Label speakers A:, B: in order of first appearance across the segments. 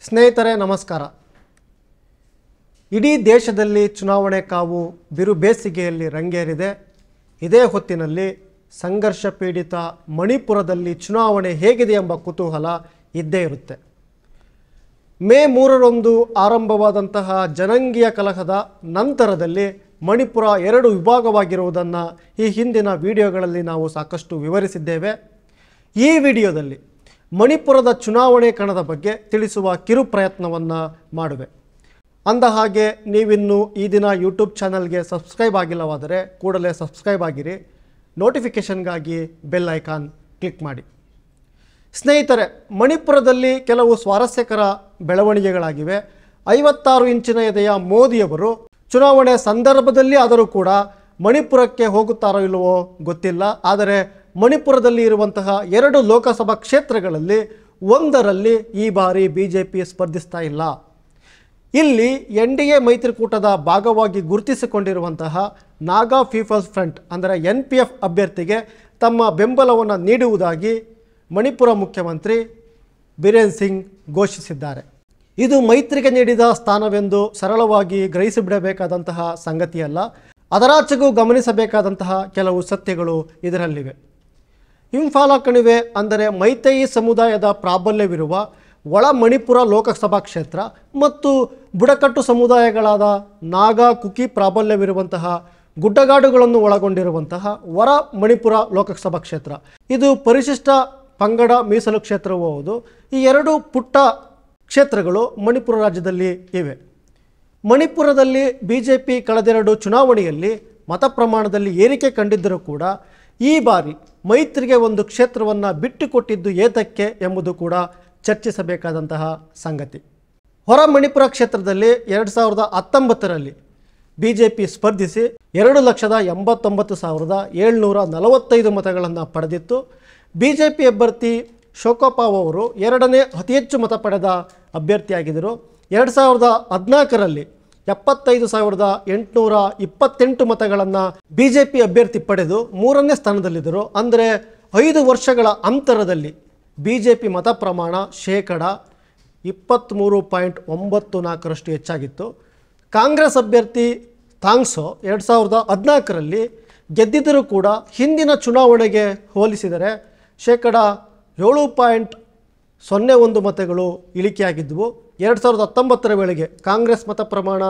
A: ಸ್ನೇಹಿತರೆ ನಮಸ್ಕಾರ. ಇಡೀ ದೇಶದಲ್ಲಿ ಚುನಾವಣೆ ಕಾವು ಬಿರು ಬೇಸಿಗೆಯಲ್ಲಿ ರಂಗೇರಿದೆ. ಇದೇ ಹೊತ್ತಿನಲ್ಲಿ ಸಂಘರ್ಷ ಪೀಡಿತ ಮಣಿಪುರದಲ್ಲಿ ಚುನಾವಣೆ ಹೇಗಿದೆ ಎಂಬ ಕುತೂಹಲ ಇದ್ದೇ ಇರುತ್ತೆ. ಮೇ 3ರಂದು ಆರಂಭವಾದಂತಹ ಜನಾಂಗೀಯ ಕಲಹದ ನಂತರದಲ್ಲಿ ಮಣಿಪುರ 2 ವಿಭಾಗವಾಗಿರುವುದನ್ನು ಈ ಹಿಂದಿನ ವಿಡಿಯೋಗಳಲ್ಲಿ ನಾವು ಸಾಕಷ್ಟು ವಿವರಿಸಿದ್ದೇವೆ. ಈ ವಿಡಿಯೋದಲ್ಲಿ ಮಣಿಪುರದ ಚುನಾವಣೆ ಕಣದ ಬಗ್ಗೆ ತಿಳಿಸುವ ಕಿರು ಪ್ರಯತ್ನವನ್ನು ಮಾಡುವೆ. ಅಂದ ಹಾಗೆ ನೀವಿನ್ನೂ ಈ ದಿನ ಯೂಟ್ಯೂಬ್ ಚಾನಲ್ಗೆ ಸಬ್ಸ್ಕ್ರೈಬ್ ಆಗಿಲ್ಲವಾದರೆ ಕೂಡಲೇ ಸಬ್ಸ್ಕ್ರೈಬ್ ಆಗಿರಿ. ನೋಟಿಫಿಕೇಷನ್ಗಾಗಿ ಬೆಲ್ ಐಕಾನ್ ಕ್ಲಿಕ್ ಮಾಡಿ. ಸ್ನೇಹಿತರೆ, ಮಣಿಪುರದಲ್ಲಿ ಕೆಲವು ಸ್ವಾರಸ್ಯಕರ ಬೆಳವಣಿಗೆಗಳಾಗಿವೆ. 56 ಇಂಚಿನ ಎದೆಯ ಮೋದಿಯವರು ಚುನಾವಣೆ ಸಂದರ್ಭದಲ್ಲಿ ಆದರೂ ಕೂಡ ಮಣಿಪುರಕ್ಕೆ ಹೋಗುತ್ತಾರೋ ಇಲ್ಲವೋ ಗೊತ್ತಿಲ್ಲ. ಆದರೆ ಮಣಿಪುರದಲ್ಲಿ ಇರುವಂತಹ 2 ಲೋಕಸಭಾ ಕ್ಷೇತ್ರಗಳಲ್ಲಿ ಒಂದರಲ್ಲಿ ಈ ಬಾರಿ ಬಿಜೆಪಿ ಸ್ಪರ್ಧಿಸ್ತಾ ಇಲ್ಲ. ಇಲ್ಲಿ NDA ಮೈತ್ರಿಕೂಟದ ಭಾಗವಾಗಿ ಗುರುತಿಸಿಕೊಂಡಿರುವಂತಹ ನಾಗಾ ಪೀಪಲ್ಸ್ ಫ್ರಂಟ್ ಅಂದರೆ NPF ಅಭ್ಯರ್ಥಿಗೆ ತಮ್ಮ ಬೆಂಬಲವನ್ನು ನೀಡುವುದಾಗಿ ಮಣಿಪುರ ಮುಖ್ಯಮಂತ್ರಿ ಬಿರೇನ್ ಸಿಂಗ್ ಘೋಷಿಸಿದ್ದಾರೆ. ಇದು ಮೈತ್ರಿಗೆ ನೀಡಿದ ಸ್ಥಾನವೆಂದು ಸರಳವಾಗಿ ಗ್ರಹಿಸಿಬಿಡಬೇಕಾದಂತಹ ಸಂಗತಿಯಲ್ಲ. ಅದರಾಚೆಗೂ ಗಮನಿಸಬೇಕಾದಂತಹ ಕೆಲವು ಸತ್ಯಗಳು ಇದರಲ್ಲಿವೆ. ಇಂಫಾಲ ಕಣಿವೆ ಅಂದರೆ ಮೈತೇಯಿ ಸಮುದಾಯದ ಪ್ರಾಬಲ್ಯವಿರುವ ಒಳ ಮಣಿಪುರ ಲೋಕಸಭಾ ಕ್ಷೇತ್ರ ಮತ್ತು ಬುಡಕಟ್ಟು ಸಮುದಾಯಗಳಾದ ನಾಗಾ ಕುಕಿ ಪ್ರಾಬಲ್ಯವಿರುವಂತಹ ಗುಡ್ಡಗಾಡುಗಳನ್ನು ಒಳಗೊಂಡಿರುವಂತಹ ಹೊರ ಮಣಿಪುರ ಲೋಕಸಭಾ ಕ್ಷೇತ್ರ, ಇದು ಪರಿಶಿಷ್ಟ ಪಂಗಡ ಮೀಸಲು ಕ್ಷೇತ್ರವೂ ಹೌದು. ಈ 2 ಪುಟ್ಟ ಕ್ಷೇತ್ರಗಳು ಮಣಿಪುರ ರಾಜ್ಯದಲ್ಲಿ ಇವೆ. ಮಣಿಪುರದಲ್ಲಿ ಬಿಜೆಪಿ ಕಳೆದೆರಡು ಚುನಾವಣೆಯಲ್ಲಿ ಮತ ಪ್ರಮಾಣದಲ್ಲಿ ಏರಿಕೆ ಕಂಡಿದ್ದರೂ ಕೂಡ ಈ ಬಾರಿ ಮೈತ್ರಿಗೆ ಒಂದು ಕ್ಷೇತ್ರವನ್ನು ಬಿಟ್ಟುಕೊಟ್ಟಿದ್ದು ಏತಕ್ಕೆ ಎಂಬುದು ಕೂಡ ಚರ್ಚಿಸಬೇಕಾದಂತಹ ಸಂಗತಿ. ಹೊರ ಮಣಿಪುರ ಕ್ಷೇತ್ರದಲ್ಲಿ 2019ರಲ್ಲಿ ಬಿಜೆಪಿ ಸ್ಪರ್ಧಿಸಿ 2,89,745 ಮತಗಳನ್ನು ಪಡೆದಿತ್ತು. ಬಿಜೆಪಿ ಅಭ್ಯರ್ಥಿ ಶೋಕೋಪಾವ್ ಅವರು 2ನೇ ಅತಿ ಹೆಚ್ಚು ಮತ ಪಡೆದ ಅಭ್ಯರ್ಥಿಯಾಗಿದ್ದರು. 2014ರಲ್ಲಿ 75,828 ಮತಗಳನ್ನು ಬಿಜೆಪಿ ಅಭ್ಯರ್ಥಿ ಪಡೆದು 3ನೇ ಸ್ಥಾನದಲ್ಲಿದ್ದರು. ಅಂದರೆ 5 ವರ್ಷಗಳ ಅಂತರದಲ್ಲಿ ಬಿಜೆಪಿ ಮತ ಪ್ರಮಾಣ 23.94% ಹೆಚ್ಚಾಗಿತ್ತು. ಕಾಂಗ್ರೆಸ್ ಅಭ್ಯರ್ಥಿ ಥಾಂಗ್ಸೋ 2014ರಲ್ಲಿ ಗೆದ್ದಿದ್ದರೂ ಕೂಡ ಹಿಂದಿನ ಚುನಾವಣೆಗೆ ಹೋಲಿಸಿದರೆ 7.01 ಮತಗಳು ಇಳಿಕೆಯಾಗಿದ್ದವು. 2019ರ ವೇಳೆಗೆ ಕಾಂಗ್ರೆಸ್ ಮತ ಪ್ರಮಾಣ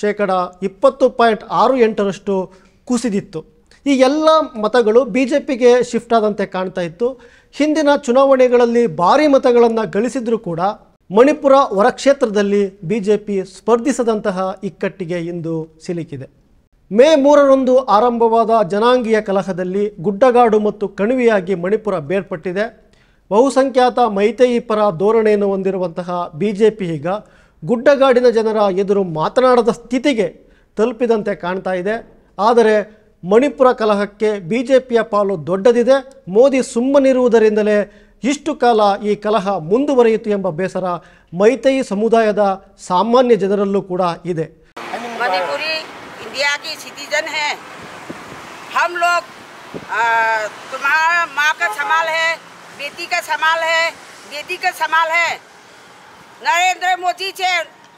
A: 20.68% ಕುಸಿದಿತ್ತು. ಈ ಎಲ್ಲ ಮತಗಳು ಬಿಜೆಪಿಗೆ ಶಿಫ್ಟ್ ಆದಂತೆ ಕಾಣ್ತಾ ಇತ್ತು. ಹಿಂದಿನ ಚುನಾವಣೆಗಳಲ್ಲಿ ಭಾರಿ ಮತಗಳನ್ನು ಗಳಿಸಿದ್ರೂ ಕೂಡ ಮಣಿಪುರ ಹೊರಕ್ಷೇತ್ರದಲ್ಲಿ ಬಿಜೆಪಿ ಸ್ಪರ್ಧಿಸದಂತಹ ಇಕ್ಕಟ್ಟಿಗೆ ಇಂದು ಸಿಲುಕಿದೆ. ಮೇ 3ರಂದು ಆರಂಭವಾದ ಜನಾಂಗೀಯ ಕಲಹದಲ್ಲಿ ಗುಡ್ಡಗಾಡು ಮತ್ತು ಕಣಿವೆಯಾಗಿ ಮಣಿಪುರ ಬೇರ್ಪಟ್ಟಿದೆ. ಬಹುಸಂಖ್ಯಾತ ಮೈತೇಯಿ ಪರ ಧೋರಣೆಯನ್ನು ಹೊಂದಿರುವಂತಹ ಬಿಜೆಪಿ ಈಗ ಗುಡ್ಡಗಾಡಿನ ಜನರ ಎದುರು ಮಾತನಾಡದ ಸ್ಥಿತಿಗೆ ತಲುಪಿದಂತೆ ಕಾಣ್ತಾ ಇದೆ. ಆದರೆ ಮಣಿಪುರ ಕಲಹಕ್ಕೆ ಬಿಜೆಪಿಯ ಪಾಲು ದೊಡ್ಡದಿದೆ. ಮೋದಿ ಸುಮ್ಮನಿರುವುದರಿಂದಲೇ ಇಷ್ಟು ಕಾಲ ಈ ಕಲಹ ಮುಂದುವರಿಯಿತು ಎಂಬ ಬೇಸರ ಮೈತೇಯಿ ಸಮುದಾಯದ ಸಾಮಾನ್ಯ ಜನರಲ್ಲೂ ಕೂಡ ಇದೆ.
B: मणिपुरी इंडिया की सिटीजन है हम लोग. तुम्हारा माँ का सवाल है, बेटी का सवाल है, बेटी का सवाल है. नरेंद्र मोदी से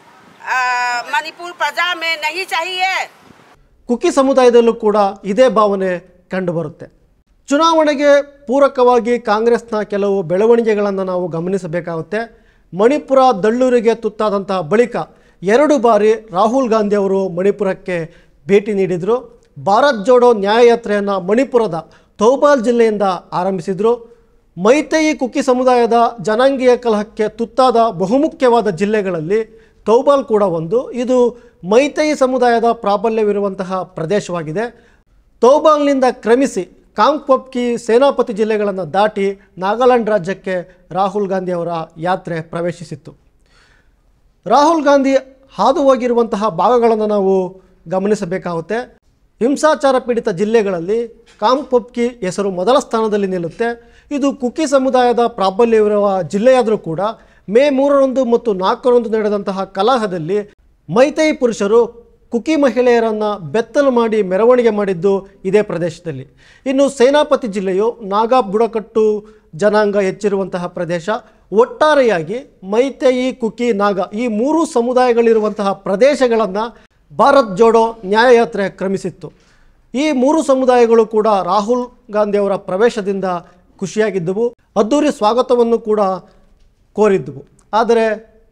B: मणिपुर प्रजा में नहीं चाहिए.
A: ಕುಕಿ ಸಮುದಾಯದಲ್ಲೂ ಕೂಡ ಇದೇ ಭಾವನೆ ಕಂಡುಬರುತ್ತೆ. ಚುನಾವಣೆಗೆ ಪೂರಕವಾಗಿ ಕಾಂಗ್ರೆಸ್ನ ಕೆಲವು ಬೆಳವಣಿಗೆಗಳನ್ನು ನಾವು ಗಮನಿಸಬೇಕಾಗುತ್ತೆ. ಮಣಿಪುರ ದಳ್ಳೂರಿಗೆ ತುತ್ತಾದಂತಹ ಬಳಿಕ 2 ಬಾರಿ ರಾಹುಲ್ ಗಾಂಧಿ ಅವರು ಮಣಿಪುರಕ್ಕೆ ಭೇಟಿ ನೀಡಿದರು. ಭಾರತ್ ಜೋಡೋ ನ್ಯಾಯಯಾತ್ರೆಯನ್ನು ಮಣಿಪುರದ ಥೌಬಾಲ್ ಜಿಲ್ಲೆಯಿಂದ ಆರಂಭಿಸಿದರು. ಮೈತೇಯಿ ಕುಕಿ ಸಮುದಾಯದ ಜನಾಂಗೀಯ ಕಲಹಕ್ಕೆ ತುತ್ತಾದ ಬಹುಮುಖ್ಯವಾದ ಜಿಲ್ಲೆಗಳಲ್ಲಿ ಥೌಬಾಲ್ ಕೂಡ ಒಂದು. ಇದು ಮೈತೇಯಿ ಸಮುದಾಯದ ಪ್ರಾಬಲ್ಯವಿರುವಂತಹ ಪ್ರದೇಶವಾಗಿದೆ. ಥೌಬಾಲ್ನಿಂದ ಕ್ರಮಿಸಿ ಕಾಂಗ್ಪೋಪ್ಕಿ, ಸೇನಾಪತಿ ಜಿಲ್ಲೆಗಳನ್ನು ದಾಟಿ ನಾಗಾಲ್ಯಾಂಡ್ ರಾಜ್ಯಕ್ಕೆ ರಾಹುಲ್ ಗಾಂಧಿ ಅವರ ಯಾತ್ರೆ ಪ್ರವೇಶಿಸಿತ್ತು. ರಾಹುಲ್ ಗಾಂಧಿ ಹಾದು ಹೋಗಿರುವಂತಹ ಭಾಗಗಳನ್ನು ನಾವು ಗಮನಿಸಬೇಕಾಗುತ್ತೆ. ಹಿಂಸಾಚಾರ ಪೀಡಿತ ಜಿಲ್ಲೆಗಳಲ್ಲಿ ಕಾಂಗ್ಪೋಪ್ಕಿ ಹೆಸರು ಮೊದಲ ಸ್ಥಾನದಲ್ಲಿ ನಿಲ್ಲುತ್ತೆ. ಇದು ಕುಕಿ ಸಮುದಾಯದ ಪ್ರಾಬಲ್ಯವಿರುವ ಜಿಲ್ಲೆಯಾದರೂ ಕೂಡ ಮೇ 3ರಂದು ಮತ್ತು 4ರಂದು ನಡೆದಂತಹ ಕಲಹದಲ್ಲಿ ಮೈತೇಯಿ ಪುರುಷರು ಕುಕಿ ಮಹಿಳೆಯರನ್ನು ಬೆತ್ತಲು ಮಾಡಿ ಮೆರವಣಿಗೆ ಮಾಡಿದ್ದು ಇದೇ ಪ್ರದೇಶದಲ್ಲಿ. ಇನ್ನು ಸೇನಾಪತಿ ಜಿಲ್ಲೆಯು ನಾಗಾ ಬುಡಕಟ್ಟು ಜನಾಂಗ ಹೆಚ್ಚಿರುವಂತಹ ಪ್ರದೇಶ. ಒಟ್ಟಾರೆಯಾಗಿ ಮೈತೇಯಿ, ಕುಕಿ, ನಾಗ ಈ 3 ಸಮುದಾಯಗಳಿರುವಂತಹ ಪ್ರದೇಶಗಳನ್ನು ಭಾರತ್ ಜೋಡೋ ನ್ಯಾಯಯಾತ್ರೆ ಕ್ರಮಿಸಿತ್ತು. ಈ 3 ಸಮುದಾಯಗಳು ಕೂಡ ರಾಹುಲ್ ಗಾಂಧಿಯವರ ಪ್ರವೇಶದಿಂದ ಖುಷಿಯಾಗಿದ್ದವು, ಅದ್ದೂರಿ ಸ್ವಾಗತವನ್ನು ಕೂಡ ಕೋರಿದ್ದವು. ಆದರೆ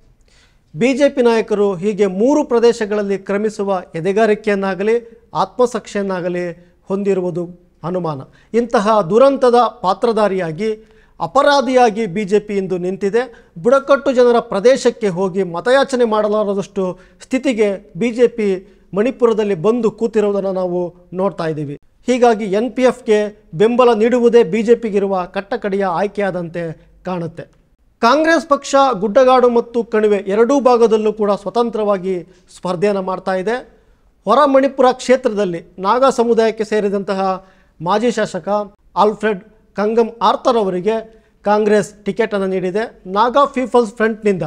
A: BJP ನಾಯಕರು ಹೀಗೆ 3 ಪ್ರದೇಶಗಳಲ್ಲಿ ಕ್ರಮಿಸುವ ಎದೆಗಾರಿಕೆಯನ್ನಾಗಲಿ ಆತ್ಮಸಾಕ್ಷಿಯನ್ನಾಗಲಿ ಹೊಂದಿರುವುದು ಅನುಮಾನ. ಇಂತಹ ದುರಂತದ ಪಾತ್ರಧಾರಿಯಾಗಿ ಅಪರಾಧಿಯಾಗಿ BJP ಇಂದು ನಿಂತಿದೆ. ಬುಡಕಟ್ಟು ಜನರ ಪ್ರದೇಶಕ್ಕೆ ಹೋಗಿ ಮತಯಾಚನೆ ಮಾಡಲಾರದಷ್ಟು ಸ್ಥಿತಿಗೆ BJP ಮಣಿಪುರದಲ್ಲಿ ಬಂದು ಕೂತಿರುವುದನ್ನು ನಾವು ನೋಡ್ತಾ ಇದ್ದೀವಿ. ಹೀಗಾಗಿ NPFಗೆ ಬೆಂಬಲ ನೀಡುವುದೇ BJPಗಿರುವ ಕಟ್ಟಕಡೆಯ ಆಯ್ಕೆಯಾದಂತೆ ಕಾಣುತ್ತೆ. ಕಾಂಗ್ರೆಸ್ ಪಕ್ಷ ಗುಡ್ಡಗಾಡು ಮತ್ತು ಕಣಿವೆ ಎರಡೂ ಭಾಗದಲ್ಲೂ ಕೂಡ ಸ್ವತಂತ್ರವಾಗಿ ಸ್ಪರ್ಧೆಯನ್ನು ಮಾಡ್ತಾ ಇದೆ. ಹೊರ ಮಣಿಪುರ ಕ್ಷೇತ್ರದಲ್ಲಿ ನಾಗಾ ಸಮುದಾಯಕ್ಕೆ ಸೇರಿದಂತಹ ಮಾಜಿ ಶಾಸಕ ಆಲ್ಫ್ರೆಡ್ ಕಂಗಮ್ ಆರ್ಥರ್ ಅವರಿಗೆ ಕಾಂಗ್ರೆಸ್ ಟಿಕೆಟನ್ನು ನೀಡಿದೆ. ನಾಗಾ ಪೀಪಲ್ಸ್ ಫ್ರಂಟ್ನಿಂದ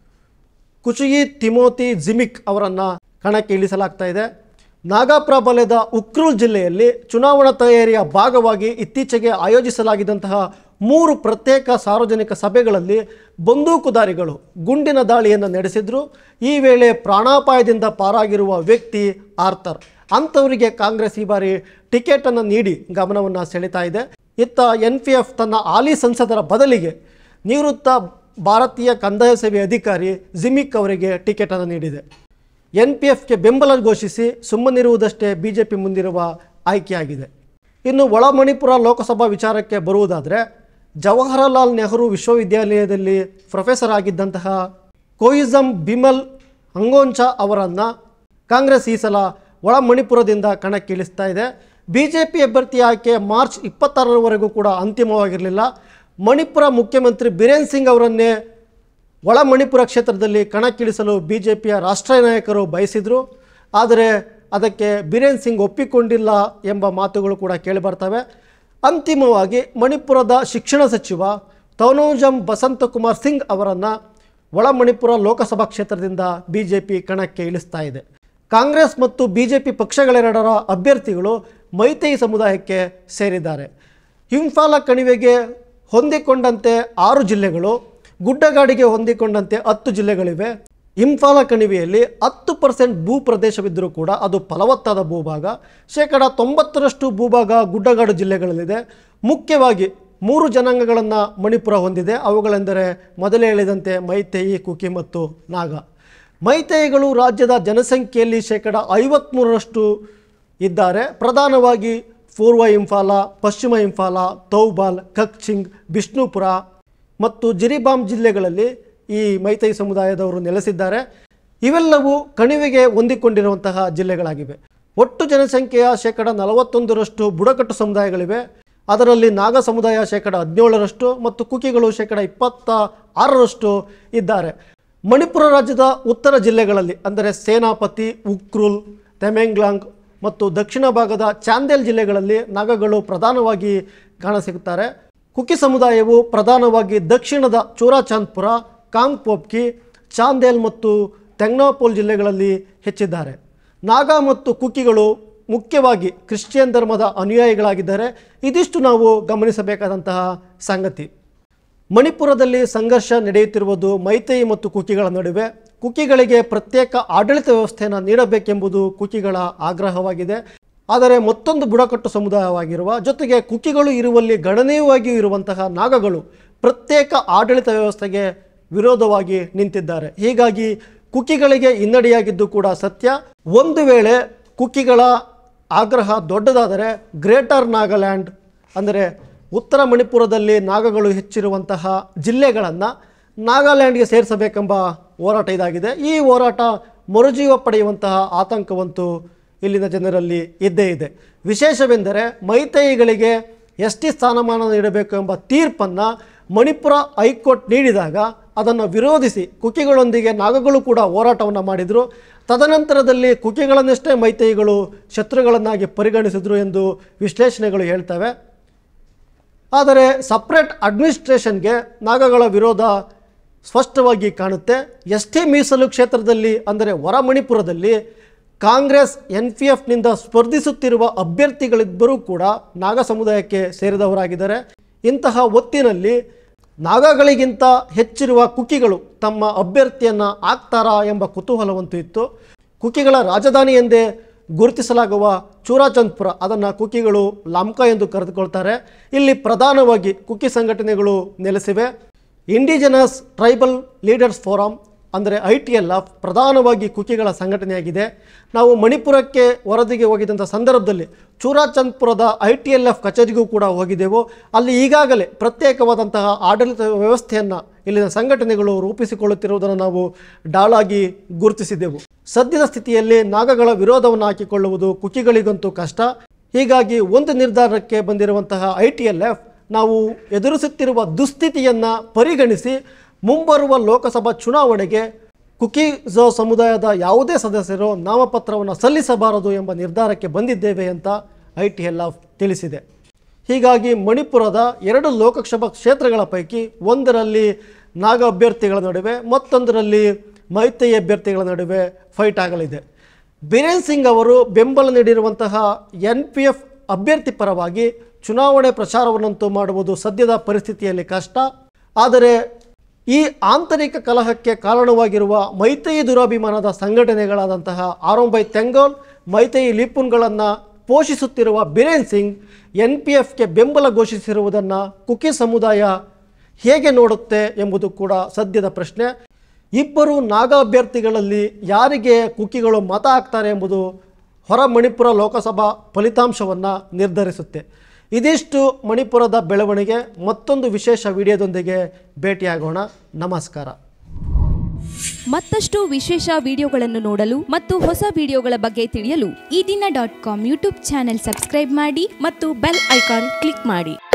A: ಕುಚುಯಿ ತಿಮೋತಿ ಜಿಮಿಕ್ ಅವರನ್ನು ಕಣಕ್ಕೆ ಇಳಿಸಲಾಗ್ತಾ ಇದೆ. ನಾಗಾ ಪ್ರಾಬಲ್ಯದ ಉಕ್ರೂಲ್ ಜಿಲ್ಲೆಯಲ್ಲಿ ಚುನಾವಣಾ ತಯಾರಿಯ ಭಾಗವಾಗಿ ಇತ್ತೀಚೆಗೆ ಆಯೋಜಿಸಲಾಗಿದ್ದಂತಹ 3 ಪ್ರತ್ಯೇಕ ಸಾರ್ವಜನಿಕ ಸಭೆಗಳಲ್ಲಿ ಬಂದೂಕುದಾರಿಗಳು ಗುಂಡಿನ ದಾಳಿಯನ್ನು ನಡೆಸಿದ್ರು. ಈ ವೇಳೆ ಪ್ರಾಣಾಪಾಯದಿಂದ ಪಾರಾಗಿರುವ ವ್ಯಕ್ತಿ ಆರ್ಥರ್. ಅಂಥವರಿಗೆ ಕಾಂಗ್ರೆಸ್ ಈ ಬಾರಿ ಟಿಕೆಟನ್ನು ನೀಡಿ ಗಮನವನ್ನು ಸೆಳೀತಾ ಇದೆ. ಇತ್ತ NPF ತನ್ನ ಹಾಲಿ ಸಂಸದರ ಬದಲಿಗೆ ನಿವೃತ್ತ ಭಾರತೀಯ ಕಂದಾಯ ಸೇವೆ ಅಧಿಕಾರಿ ಜಿಮಿಕ್ ಅವರಿಗೆ ಟಿಕೆಟನ್ನು ನೀಡಿದೆ. NPFಗೆ ಬೆಂಬಲ ಘೋಷಿಸಿ ಸುಮ್ಮನಿರುವುದಷ್ಟೇ BJP ಮುಂದಿರುವ ಆಯ್ಕೆಯಾಗಿದೆ. ಇನ್ನು ಒಳ ಮಣಿಪುರ ಲೋಕಸಭಾ ವಿಚಾರಕ್ಕೆ ಬರುವುದಾದರೆ, ಜವಾಹರಲಾಲ್ ನೆಹರು ವಿಶ್ವವಿದ್ಯಾಲಯದಲ್ಲಿ ಪ್ರೊಫೆಸರ್ ಆಗಿದ್ದಂತಹ ಕೊಯಿಜಮ್ ಬಿಮಲ್ ಅಂಗೋಂಚಾ ಅವರನ್ನು ಕಾಂಗ್ರೆಸ್ ಈ ಸಲ ಒಳ ಮಣಿಪುರದಿಂದ ಕಣಕ್ಕಿಳಿಸ್ತಾ ಇದೆ. BJP ಅಭ್ಯರ್ಥಿ ಆಯ್ಕೆ ಮಾರ್ಚ್ 26ರವರೆಗೂ ಕೂಡ ಅಂತಿಮವಾಗಿರಲಿಲ್ಲ. ಮಣಿಪುರ ಮುಖ್ಯಮಂತ್ರಿ ಬಿರೇನ್ ಸಿಂಗ್ ಅವರನ್ನೇ ಒಳ ಮಣಿಪುರ ಕ್ಷೇತ್ರದಲ್ಲಿ ಕಣಕ್ಕಿಳಿಸಲು BJPಯ ರಾಷ್ಟ್ರೀಯ ನಾಯಕರು ಬಯಸಿದರು. ಆದರೆ ಅದಕ್ಕೆ ಬಿರೇನ್ ಸಿಂಗ್ ಒಪ್ಪಿಕೊಂಡಿಲ್ಲ ಎಂಬ ಮಾತುಗಳು ಕೂಡ ಕೇಳಿಬರ್ತವೆ. ಅಂತಿಮವಾಗಿ ಮಣಿಪುರದ ಶಿಕ್ಷಣ ಸಚಿವ ತೌನೋಜಮ್ ಬಸಂತಕುಮಾರ್ ಸಿಂಗ್ ಅವರನ್ನು ಒಳ ಮಣಿಪುರ ಲೋಕಸಭಾ ಕ್ಷೇತ್ರದಿಂದ BJP ಕಣಕ್ಕೆ ಇಳಿಸ್ತಾ ಇದೆ. ಕಾಂಗ್ರೆಸ್ ಮತ್ತು BJP ಪಕ್ಷಗಳೆರಡರ ಅಭ್ಯರ್ಥಿಗಳು ಮೈತೇಯಿ ಸಮುದಾಯಕ್ಕೆ ಸೇರಿದ್ದಾರೆ. ಇಂಫಾಲ ಕಣಿವೆಗೆ ಹೊಂದಿಕೊಂಡಂತೆ 6 ಜಿಲ್ಲೆಗಳು, ಗುಡ್ಡಗಾಡಿಗೆ ಹೊಂದಿಕೊಂಡಂತೆ 10 ಜಿಲ್ಲೆಗಳಿವೆ. ಇಂಫಾಲ ಕಣಿವೆಯಲ್ಲಿ 10% ಭೂ ಪ್ರದೇಶವಿದ್ದರೂ ಕೂಡ ಅದು ಫಲವತ್ತಾದ ಭೂಭಾಗ. 90% ಭೂಭಾಗ ಗುಡ್ಡಗಾಡು ಜಿಲ್ಲೆಗಳಲ್ಲಿದೆ. ಮುಖ್ಯವಾಗಿ 3 ಜನಾಂಗಗಳನ್ನು ಮಣಿಪುರ ಹೊಂದಿದೆ. ಅವುಗಳೆಂದರೆ ಮೊದಲೇ ಹೇಳಿದಂತೆ ಮೈತೇಯಿ, ಕುಕಿ ಮತ್ತು ನಾಗ. ಮೈತೇಯಿಗಳು ರಾಜ್ಯದ ಜನಸಂಖ್ಯೆಯಲ್ಲಿ 53% ಇದ್ದಾರೆ. ಪ್ರಧಾನವಾಗಿ ಪೂರ್ವ ಇಂಫಾಲ, ಪಶ್ಚಿಮ ಇಂಫಾಲ, ತೌಬಾಲ್, ಕಕ್ಚಿಂಗ್, ಬಿಷ್ಣುಪುರ ಮತ್ತು ಜಿರಿಬಾಮ್ ಜಿಲ್ಲೆಗಳಲ್ಲಿ ಈ ಮೈತೇಯಿ ಸಮುದಾಯದವರು ನೆಲೆಸಿದ್ದಾರೆ. ಇವೆಲ್ಲವೂ ಕಣಿವೆಗೆ ಹೊಂದಿಕೊಂಡಿರುವಂತಹ ಜಿಲ್ಲೆಗಳಾಗಿವೆ. ಒಟ್ಟು ಜನಸಂಖ್ಯೆಯ 41% ಬುಡಕಟ್ಟು ಸಮುದಾಯಗಳಿವೆ. ಅದರಲ್ಲಿ ನಾಗಾ ಸಮುದಾಯ 17% ಮತ್ತು ಕುಕಿಗಳು 26% ಇದ್ದಾರೆ. ಮಣಿಪುರ ರಾಜ್ಯದ ಉತ್ತರ ಜಿಲ್ಲೆಗಳಲ್ಲಿ ಅಂದರೆ ಸೇನಾಪತಿ, ಉಕ್ರೂಲ್, ತೆಮೆಂಗ್ಲಾಂಗ್ ಮತ್ತು ದಕ್ಷಿಣ ಭಾಗದ ಚಾಂದೇಲ್ ಜಿಲ್ಲೆಗಳಲ್ಲಿ ನಾಗಾಗಳು ಪ್ರಧಾನವಾಗಿ ಕಾಣಸಿಗುತ್ತಾರೆ. ಕುಕಿ ಸಮುದಾಯವು ಪ್ರಧಾನವಾಗಿ ದಕ್ಷಿಣದ ಚೂರಾಚಾಂದ್ಪುರ, ಕಾಂಗ್ಪೋಪ್ಕಿ, ಚಾಂದೇಲ್ ಮತ್ತು ತೆಂಗ್ನಾಪೋಲ್ ಜಿಲ್ಲೆಗಳಲ್ಲಿ ಹೆಚ್ಚಿದ್ದಾರೆ. ನಾಗಾ ಮತ್ತು ಕುಕಿಗಳು ಮುಖ್ಯವಾಗಿ ಕ್ರಿಶ್ಚಿಯನ್ ಧರ್ಮದ ಅನುಯಾಯಿಗಳಾಗಿದ್ದಾರೆ. ಇದಿಷ್ಟು ನಾವು ಗಮನಿಸಬೇಕಾದಂತಹ ಸಂಗತಿ. ಮಣಿಪುರದಲ್ಲಿ ಸಂಘರ್ಷ ನಡೆಯುತ್ತಿರುವುದು ಮೈತೇಯಿ ಮತ್ತು ಕುಕಿಗಳ ನಡುವೆ. ಕುಕಿಗಳಿಗೆ ಪ್ರತ್ಯೇಕ ಆಡಳಿತ ವ್ಯವಸ್ಥೆಯನ್ನು ನೀಡಬೇಕೆಂಬುದು ಕುಕಿಗಳ ಆಗ್ರಹವಾಗಿದೆ. ಆದರೆ ಮತ್ತೊಂದು ಬುಡಕಟ್ಟು ಸಮುದಾಯವಾಗಿರುವ ಜೊತೆಗೆ ಕುಕಿಗಳು ಇರುವಲ್ಲಿ ಗಣನೀಯವಾಗಿಯೂ ಇರುವಂತಹ ನಾಗಗಳು ಪ್ರತ್ಯೇಕ ಆಡಳಿತ ವ್ಯವಸ್ಥೆಗೆ ವಿರೋಧವಾಗಿ ನಿಂತಿದ್ದಾರೆ. ಹೀಗಾಗಿ ಕುಕಿಗಳಿಗೆ ಹಿನ್ನಡೆಯಾಗಿದ್ದು ಕೂಡ ಸತ್ಯ. ಒಂದು ವೇಳೆ ಕುಕಿಗಳ ಆಗ್ರಹ ದೊಡ್ಡದಾದರೆ ಗ್ರೇಟರ್ ನಾಗಾಲ್ಯಾಂಡ್ ಅಂದರೆ ಉತ್ತರ ಮಣಿಪುರದಲ್ಲಿ ನಾಗಗಳು ಹೆಚ್ಚಿರುವಂತಹ ಜಿಲ್ಲೆಗಳನ್ನು ನಾಗಾಲ್ಯಾಂಡ್ಗೆ ಸೇರಿಸಬೇಕೆಂಬ ಹೋರಾಟ ಇದಾಗಿದೆ. ಈ ಹೋರಾಟ ಮರುಜೀವ ಪಡೆಯುವಂತಹ ಆತಂಕವಂತೂ ಇಲ್ಲಿನ ಜನರಲ್ಲಿ ಇದ್ದೇ ಇದೆ. ವಿಶೇಷವೆಂದರೆ ಮೈತೇಯಿಗಳಿಗೆ ST ಸ್ಥಾನಮಾನ ನೀಡಬೇಕು ಎಂಬ ತೀರ್ಪನ್ನು ಮಣಿಪುರ ಹೈಕೋರ್ಟ್ ನೀಡಿದಾಗ ಅದನ್ನು ವಿರೋಧಿಸಿ ಕುಕಿಗಳೊಂದಿಗೆ ನಾಗಗಳು ಕೂಡ ಹೋರಾಟವನ್ನು ಮಾಡಿದರು. ತದನಂತರದಲ್ಲಿ ಕುಕಿಗಳನ್ನಷ್ಟೇ ಮೈತೇಯಿಗಳು ಶತ್ರುಗಳನ್ನಾಗಿ ಪರಿಗಣಿಸಿದರು ಎಂದು ವಿಶ್ಲೇಷಣೆಗಳು ಹೇಳ್ತವೆ. ಆದರೆ ಸಪ್ರೇಟ್ ಅಡ್ಮಿನಿಸ್ಟ್ರೇಷನ್ಗೆ ನಾಗಗಳ ವಿರೋಧ ಸ್ಪಷ್ಟವಾಗಿ ಕಾಣುತ್ತೆ. ST ಮೀಸಲು ಕ್ಷೇತ್ರದಲ್ಲಿ ಅಂದರೆ ಹೊರ ಮಣಿಪುರದಲ್ಲಿ ಕಾಂಗ್ರೆಸ್ NPFನಿಂದ ಸ್ಪರ್ಧಿಸುತ್ತಿರುವ ಅಭ್ಯರ್ಥಿಗಳಿಬ್ಬರೂ ಕೂಡ ನಾಗ ಸಮುದಾಯಕ್ಕೆ ಸೇರಿದವರಾಗಿದ್ದಾರೆ. ಇಂತಹ ಹೊತ್ತಿನಲ್ಲಿ ನಾಗಾಗಳಿಗಿಂತ ಹೆಚ್ಚಿರುವ ಕುಕಿಗಳು ತಮ್ಮ ಅಭ್ಯರ್ಥಿಯನ್ನು ಆಗ್ತಾರಾ ಎಂಬ ಕುತೂಹಲವಂತೂ ಇತ್ತು. ಕುಕಿಗಳ ರಾಜಧಾನಿ ಎಂದೇ ಗುರುತಿಸಲಾಗುವ ಚೂರಾಚಂದ್ಪುರ, ಅದನ್ನು ಕುಕಿಗಳು ಲಾಮ್ಕಾ ಎಂದು ಕರೆದುಕೊಳ್ತಾರೆ. ಇಲ್ಲಿ ಪ್ರಧಾನವಾಗಿ ಕುಕಿ ಸಂಘಟನೆಗಳು ನೆಲೆಸಿವೆ. ಇಂಡಿಜಿನಸ್ ಟ್ರೈಬಲ್ ಲೀಡರ್ಸ್ ಫೋರಂ ಅಂದರೆ ITLF ಪ್ರಧಾನವಾಗಿ ಕುಕಿಗಳ ಸಂಘಟನೆಯಾಗಿದೆ. ನಾವು ಮಣಿಪುರಕ್ಕೆ ವರದಿಗೆ ಹೋಗಿದ್ದಂಥ ಸಂದರ್ಭದಲ್ಲಿ ಚೂರಾಚಂದ್ಪುರದ ITLF ಕಚೇರಿಗೂ ಕೂಡ ಹೋಗಿದ್ದೆವು. ಅಲ್ಲಿ ಈಗಾಗಲೇ ಪ್ರತ್ಯೇಕವಾದಂತಹ ಆಡಳಿತ ವ್ಯವಸ್ಥೆಯನ್ನು ಇಲ್ಲಿನ ಸಂಘಟನೆಗಳು ರೂಪಿಸಿಕೊಳ್ಳುತ್ತಿರುವುದನ್ನು ನಾವು ಡಾಳಾಗಿ ಗುರುತಿಸಿದ್ದೆವು. ಸದ್ಯದ ಸ್ಥಿತಿಯಲ್ಲಿ ನಾಗಗಳ ವಿರೋಧವನ್ನು ಹಾಕಿಕೊಳ್ಳುವುದು ಕುಕಿಗಳಿಗಂತೂ ಕಷ್ಟ. ಹೀಗಾಗಿ ಒಂದು ನಿರ್ಧಾರಕ್ಕೆ ಬಂದಿರುವಂತಹ ITLF ನಾವು ಎದುರಿಸುತ್ತಿರುವ ದುಸ್ಥಿತಿಯನ್ನು ಪರಿಗಣಿಸಿ ಮುಂಬರುವ ಲೋಕಸಭಾ ಚುನಾವಣೆಗೆ ಕುಕಿಜೋ ಸಮುದಾಯದ ಯಾವುದೇ ಸದಸ್ಯರು ನಾಮಪತ್ರವನ್ನು ಸಲ್ಲಿಸಬಾರದು ಎಂಬ ನಿರ್ಧಾರಕ್ಕೆ ಬಂದಿದ್ದೇವೆ ಅಂತ ITLF ತಿಳಿಸಿದೆ. ಹೀಗಾಗಿ ಮಣಿಪುರದ 2 ಲೋಕಸಭಾ ಕ್ಷೇತ್ರಗಳ ಪೈಕಿ ಒಂದರಲ್ಲಿ ನಾಗ ಅಭ್ಯರ್ಥಿಗಳ ನಡುವೆ ಮತ್ತೊಂದರಲ್ಲಿ ಮೈತೈ ಅಭ್ಯರ್ಥಿಗಳ ನಡುವೆ ಫೈಟ್ ಆಗಲಿದೆ. ಬಿರೇನ್ ಸಿಂಗ್ ಅವರು ಬೆಂಬಲ ನೀಡಿರುವಂತಹ NPF ಅಭ್ಯರ್ಥಿ ಪರವಾಗಿ ಚುನಾವಣೆ ಪ್ರಚಾರವನ್ನಂತೂ ಮಾಡುವುದು ಸದ್ಯದ ಪರಿಸ್ಥಿತಿಯಲ್ಲಿ ಕಷ್ಟ. ಆದರೆ ಈ ಆಂತರಿಕ ಕಲಹಕ್ಕೆ ಕಾರಣವಾಗಿರುವ ಮೈತೈ ದುರಾಭಿಮಾನದ ಸಂಘಟನೆಗಳಾದಂತಹ ಆರೋಂಬೈ ತೆಂಗೋಲ್, ಮೈತೈ ಲಿಪುನ್ಗಳನ್ನು ಪೋಷಿಸುತ್ತಿರುವ ಬಿರೇನ್ ಸಿಂಗ್ NPFಗೆ ಬೆಂಬಲ ಘೋಷಿಸಿರುವುದನ್ನು ಕುಕಿ ಸಮುದಾಯ ಹೇಗೆ ನೋಡುತ್ತೆ ಎಂಬುದು ಕೂಡ ಸದ್ಯದ ಪ್ರಶ್ನೆ. ಇಬ್ಬರು ನಾಗ ಅಭ್ಯರ್ಥಿಗಳಲ್ಲಿ ಯಾರಿಗೆ ಕುಕಿಗಳು ಮತ ಹಾಕ್ತಾರೆ ಎಂಬುದು ಹೊರ ಮಣಿಪುರ ಲೋಕಸಭಾ ಫಲಿತಾಂಶವನ್ನು ನಿರ್ಧರಿಸುತ್ತೆ. ಇದಿಷ್ಟು ಮಣಿಪುರದ ಬೆಳವಣಿಗೆ. ಮತ್ತೊಂದು ವಿಶೇಷ ವಿಡಿಯೋದೊಂದಿಗೆ ಭೇಟಿಯಾಗೋಣ. ನಮಸ್ಕಾರ.
C: ಮತ್ತಷ್ಟು ವಿಶೇಷ ವಿಡಿಯೋಗಳನ್ನು ನೋಡಲು ಮತ್ತು ಹೊಸ ವಿಡಿಯೋಗಳ ಬಗ್ಗೆ ತಿಳಿಯಲು eDina.com ಯೂಟ್ಯೂಬ್ ಚಾನೆಲ್ ಸಬ್ಸ್ಕ್ರೈಬ್ ಮಾಡಿ ಮತ್ತು ಬೆಲ್ ಐಕಾನ್ ಕ್ಲಿಕ್ ಮಾಡಿ.